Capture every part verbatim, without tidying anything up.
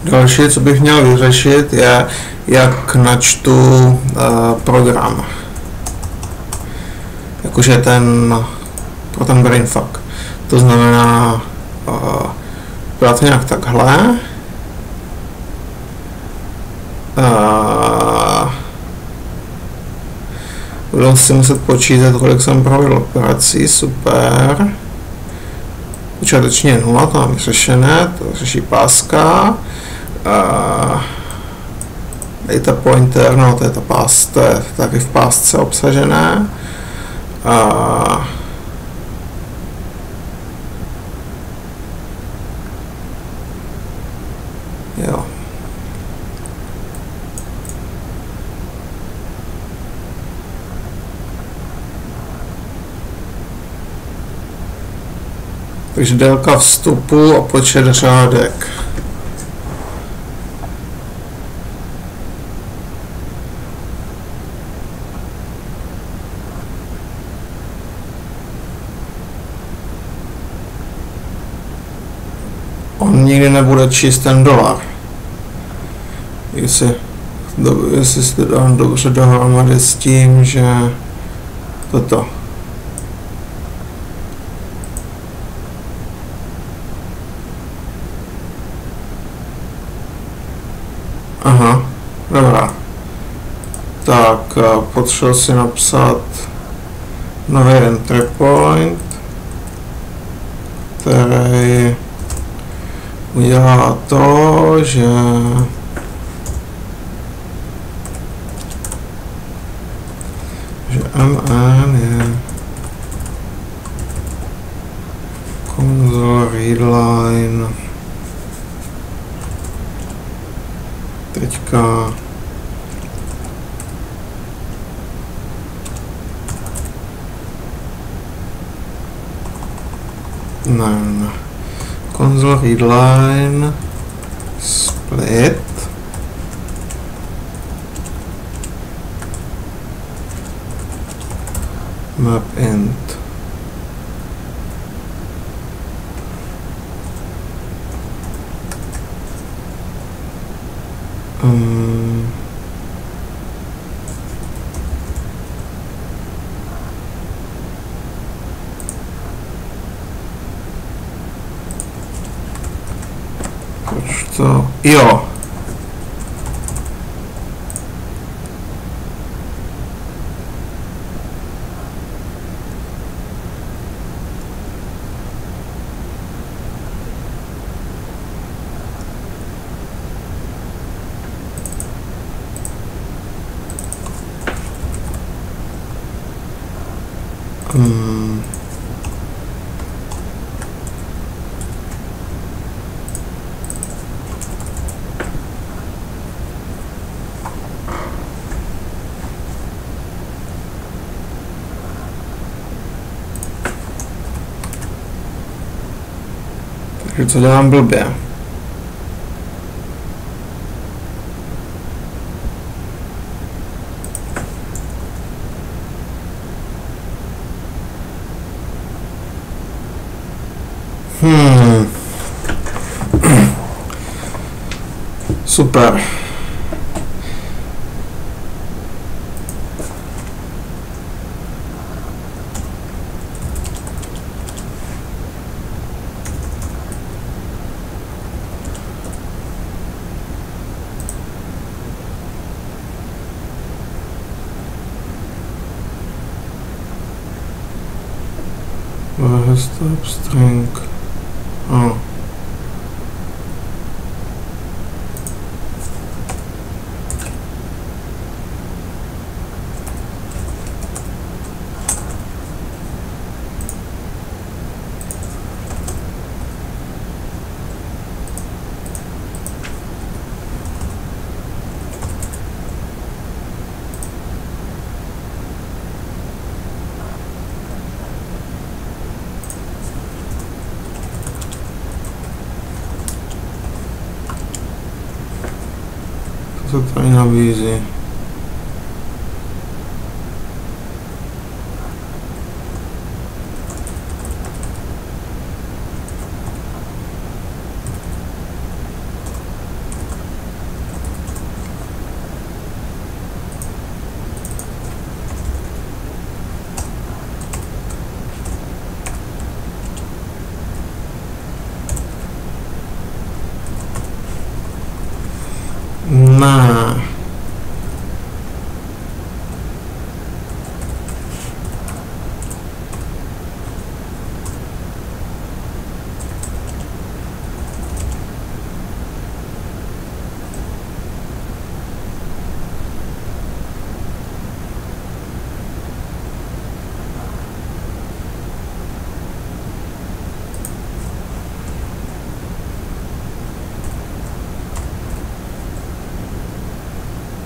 Další, co bych měl vyřešit, je, jak načtu uh, program. Jakože ten, pro ten brainfuck. To znamená, uh, byla to nějak takhle. Uh, budu si muset počítat, kolik jsem provedl operací, super. Počáteční nula, to mám vyřešené, to řeší páska. Uh, data pointer, no to je ta pás, to je taky v pásce obsažené. Uh, jo. Takže délka vstupu a počet řádek. On nikdy nebude číst ten dolar. Jestli, do, jestli si to dám dobře dohromady s tím, že toto. Aha, dobrá. Tak, potřebuji si napsat nový entry point, který udělá to, že že mn je console readline teďka ne, ne. Console readline split map int um, to, jo. Hmm. Takže co dělám blbě? Hmm. Super. Stop string. Oh. Co to tady nabízí?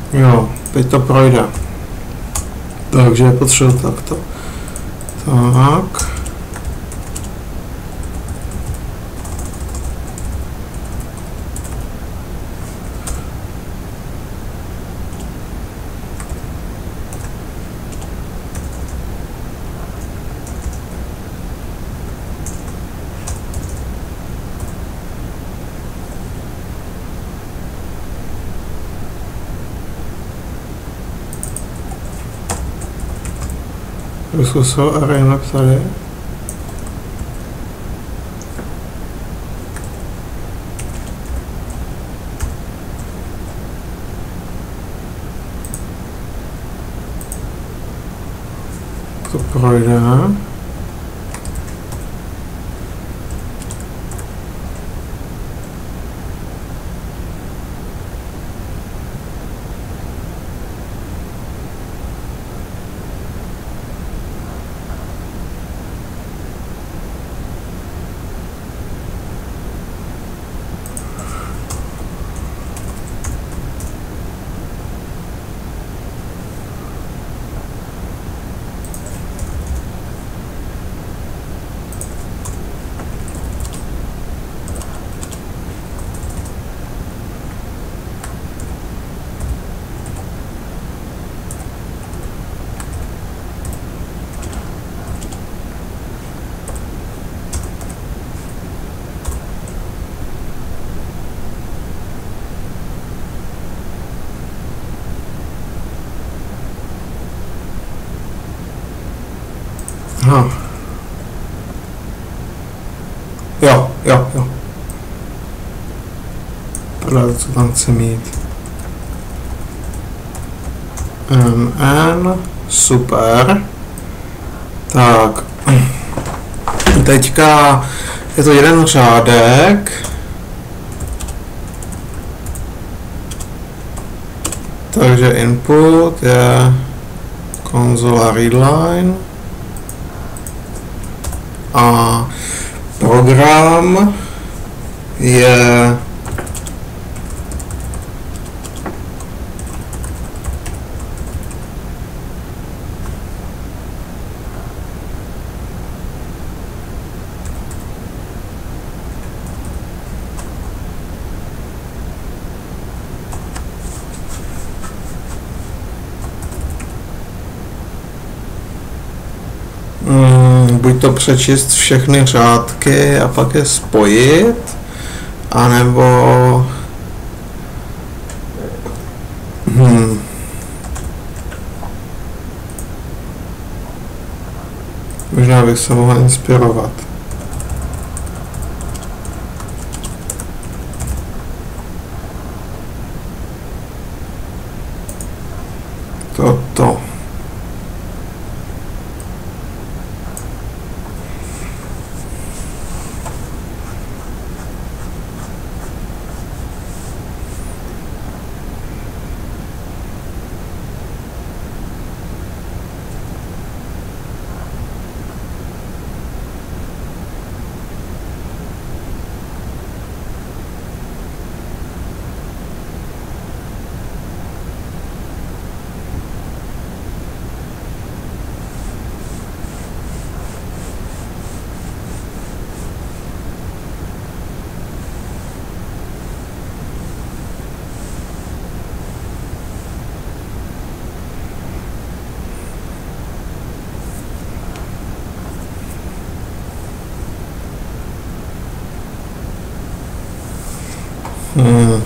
Jo, teď to projde. Takže potřebuji takto. Tak. Zkusil arena tady. To projde. Aha. Jo, jo, jo. Tohle, co tam chci mít. M N, super. Tak. Teďka je to jeden řádek. Takže input je konzola readline. A program je buď to přečíst všechny řádky a pak je spojit, anebo hmm. možná bych se mohl inspirovat. Toto. Hmm.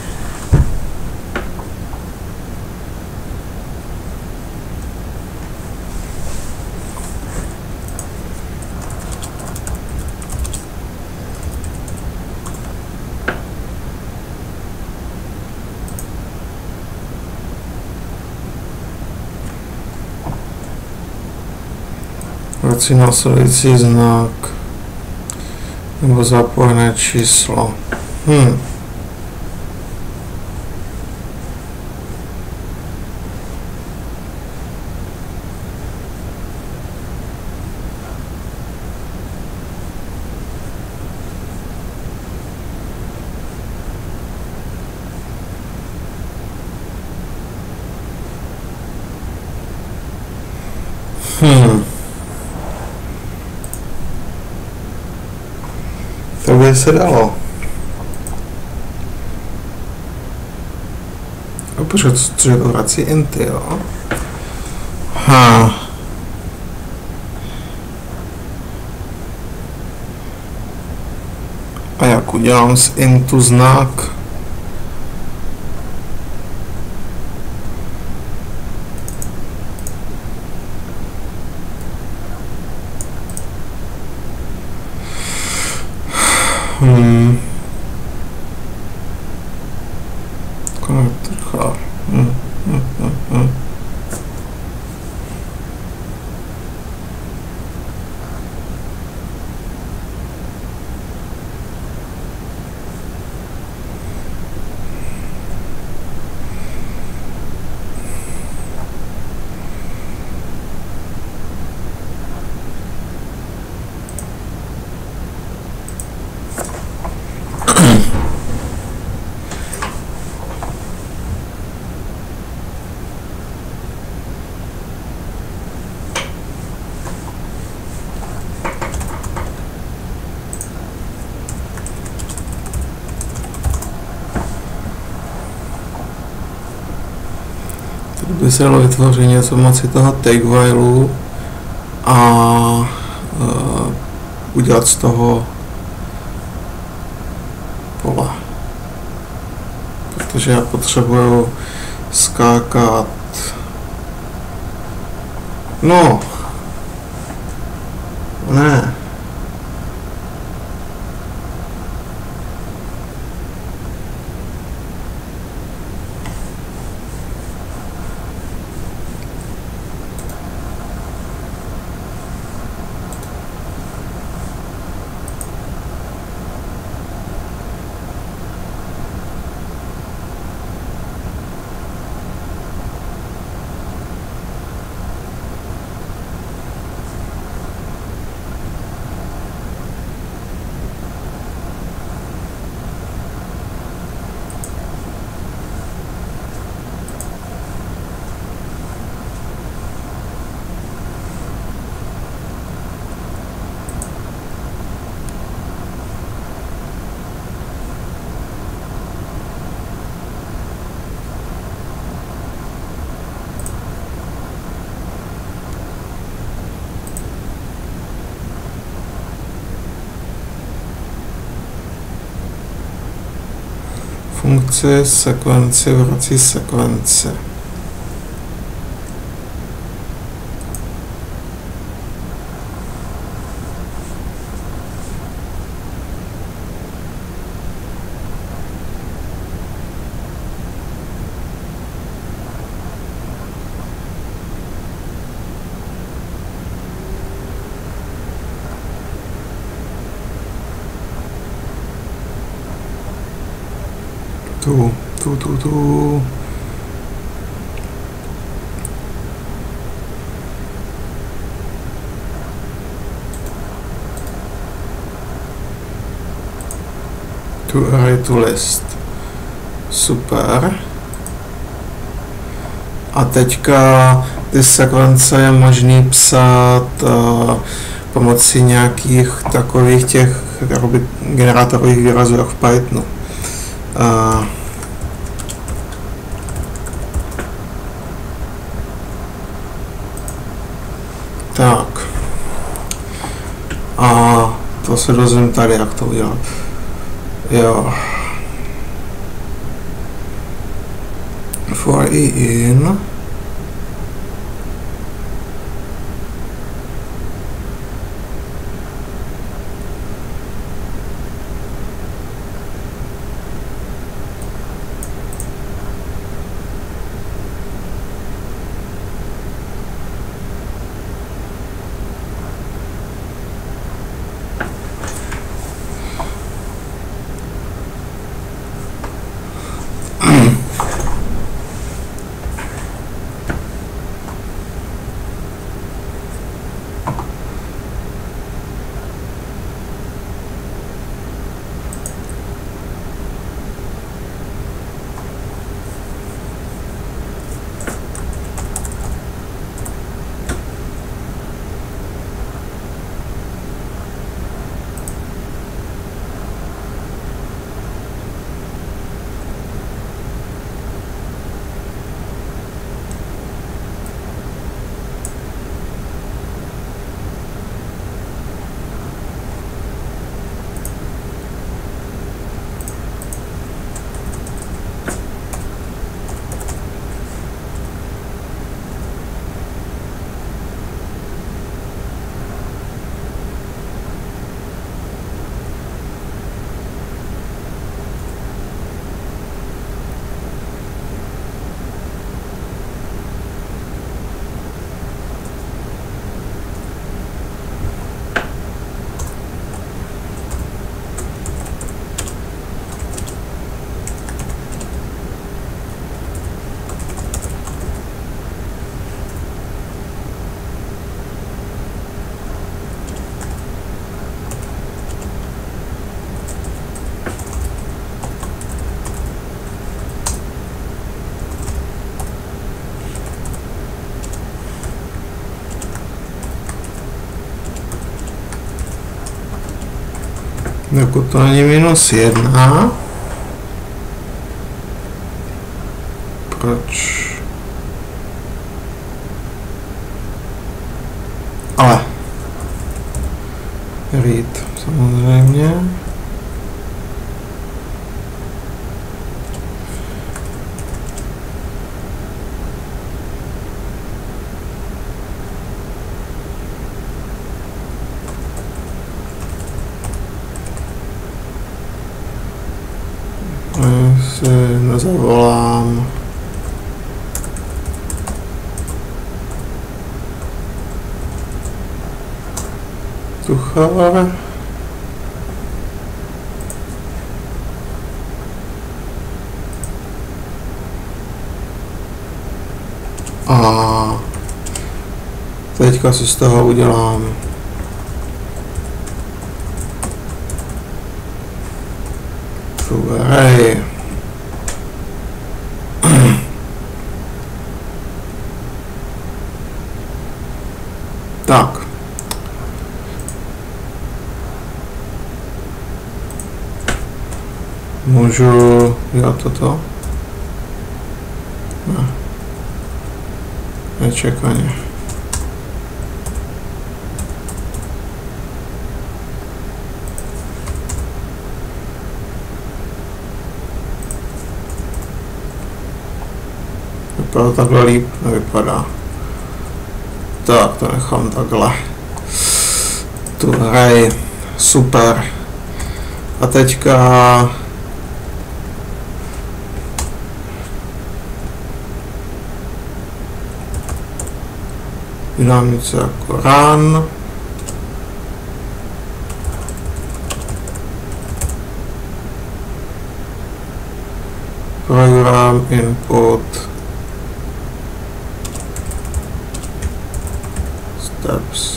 Vrací následující znak nebo záporné číslo. Hmm. Hmm. To by se dalo. A počkat, co je to vrací inty, jo? Ha. A jak udělám z intu znak? Hmm. Konektorka. Hmm. Hmm. Hmm. Hmm. By se dalo vytvořit něco pomocí toho take whileu a uh, udělat z toho pole. Protože já potřebuju skákat. No. Ne. Funkci, sekvenci, vrací sekvenci. Tu, tu, tu, tu. Tu array to list. Super. A teďka ty sekvence je možný psát uh, pomocí nějakých takových těch generátorových výrazů jak v Pythonu. Uh, tak. A to se dozvím tady, jak to udělat. Jo. For i in. Dokud to není minus jedna. Proč? Ale. Read, samozřejmě. Si nezavolám. Tuchar. A teďka si z toho udělám array. Tak. Můžu dělat toto? Ne. Nečekaně. Vypadá takhle líp, nevypadá. Tak, to nechám takhle. Tu hrej, super. A teďka vydám něco jako run. Program input steps.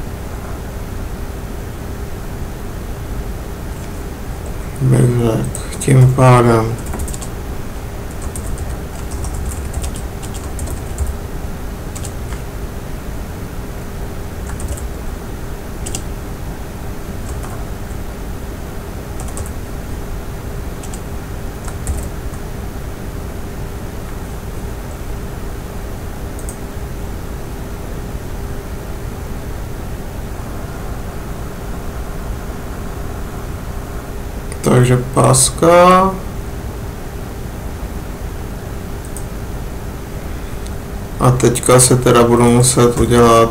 Bych tím pádem takže páska. A teďka se teda budu muset udělat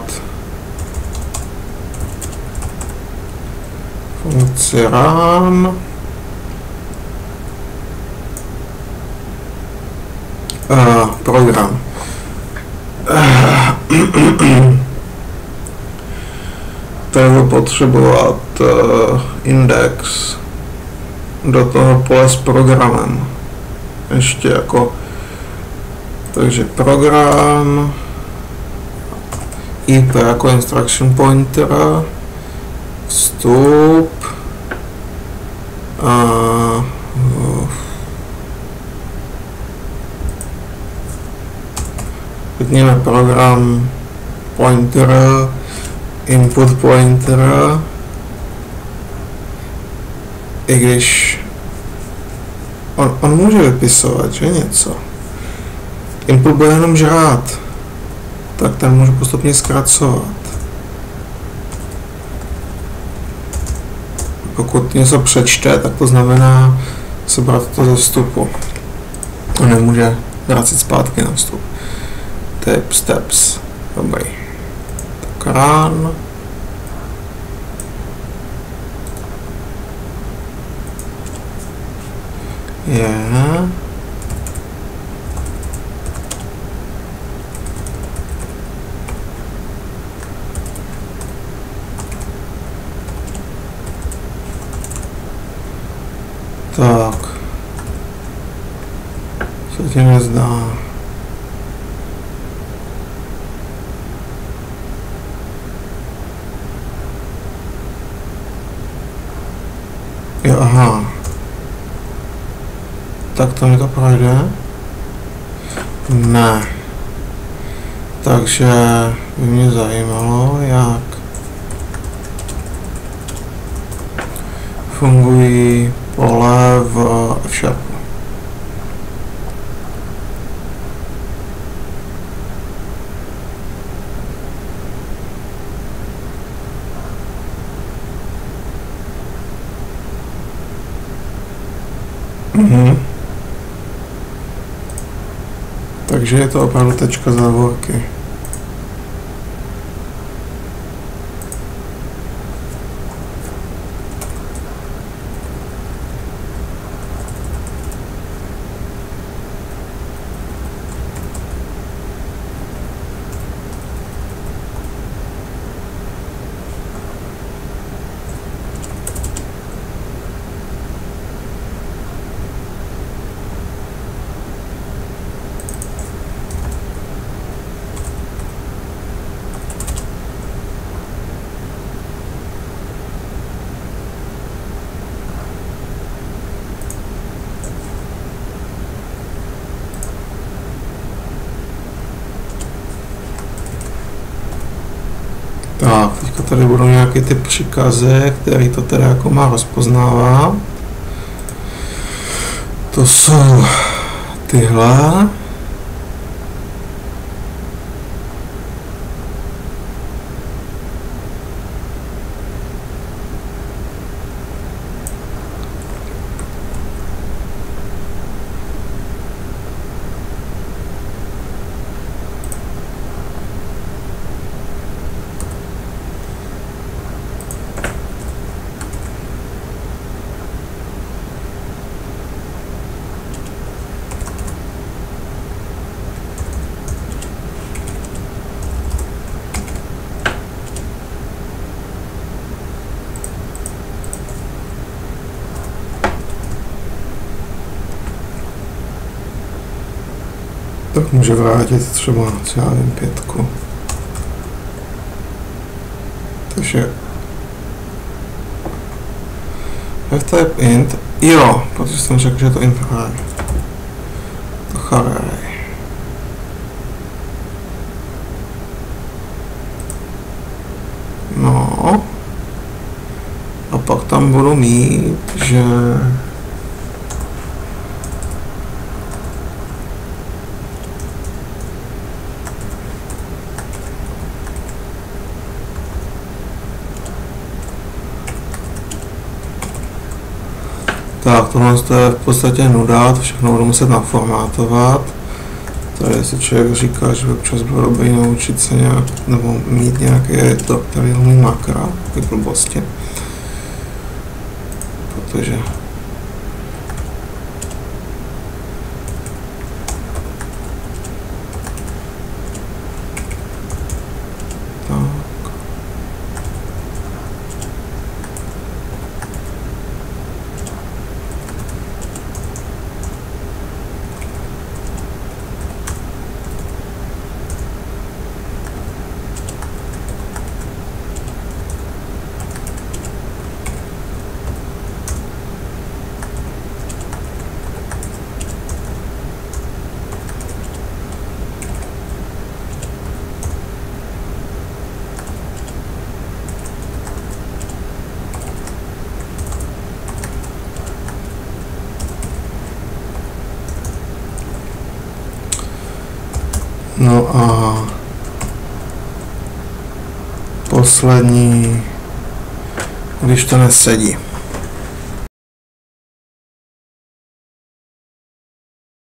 funkci run. A program. Tady budu potřebovat uh, index do toho pole s programem. Ještě jako, takže program, I P jako instruction pointer, vstup, a řekněme program pointer, input pointer, i když on, on může vypisovat, že něco. Input bude jenom žrát, tak ten můžu postupně zkracovat. Pokud něco přečte, tak to znamená sebrat to ze vstupu. On nemůže vracet zpátky na vstup. Type steps. Dobrý. Tak run. Yeah. Tak. Co ti nezdá? Jo, aha. Tak to mi to projde? Ne. Takže by mě zajímalo, jak fungují pole v F sharpu. Mhm. Takže je to opravdu tečka závorky. Tak, teďka tady budou nějaké ty příkazy, který to teda jako má rozpoznávat. To jsou tyhle. Tak může vrátit třeba, co já vím, pětku. Takže F-type int, jo, protože jsem řekl, že je to int array. To array. No. A pak tam budu mít, že tak, tohle je v podstatě nuda, to všechno budu muset naformátovat. Tady si člověk říká, že by občas bylo dobré naučit se nějak, nebo mít nějaký editor, který umí makra, ty blbosti. Protože no a poslední, když to nesedí.